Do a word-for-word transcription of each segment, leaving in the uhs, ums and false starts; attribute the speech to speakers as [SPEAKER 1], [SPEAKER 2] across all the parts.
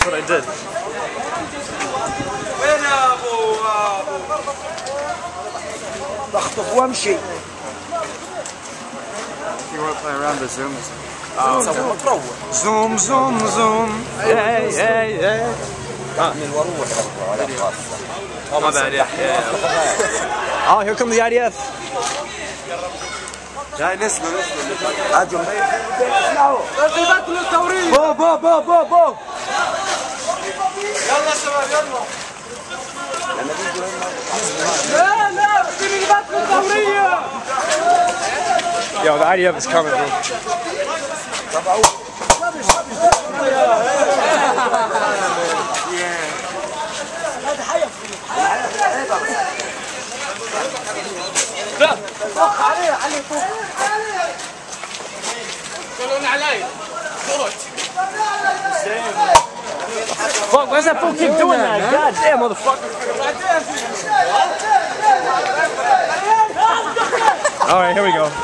[SPEAKER 1] That's what I did.
[SPEAKER 2] وين يا ابو بخطف وامشي.
[SPEAKER 1] You want to play around the zoom?
[SPEAKER 2] زوم زوم زوم.
[SPEAKER 1] Hey, hey, hey.
[SPEAKER 2] اعمل واروح.
[SPEAKER 1] Oh my bad, yeah. yeah. Oh, here come the I D F.
[SPEAKER 2] جاي نسمع نسمع. اجوا اسمعوا. ترتيبات للتوريد. بو بو بو بو بو. يلا شباب يلا. لا لا ترتيبات للتوريد.
[SPEAKER 1] Yo, the I D F is coming, bro.
[SPEAKER 2] لا فوق عليه عليه فوق. شلون علي؟
[SPEAKER 1] Fuck, why's that fool keep doing that? God damn, motherfucker. Alright, here we go.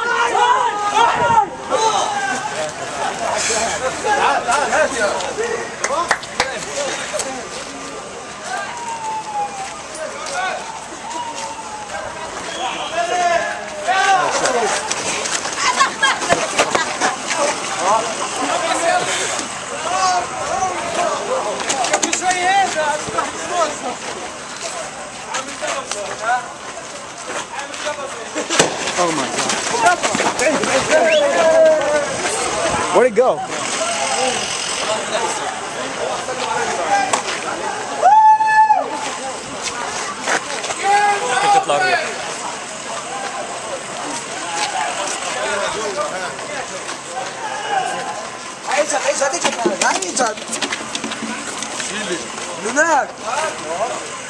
[SPEAKER 1] Oh my god. Where'd it go?
[SPEAKER 2] عايزك عايزك عايزك عايزك. شيلي. هناك.